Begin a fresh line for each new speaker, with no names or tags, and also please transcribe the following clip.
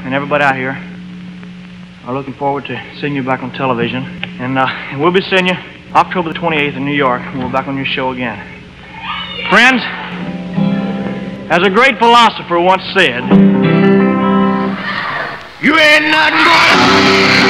and everybody out here are looking forward to seeing you back on television. And we'll be seeing you October the 28th in New York, and we're back on your show again. Friends, as a great philosopher once said, you ain't nothing but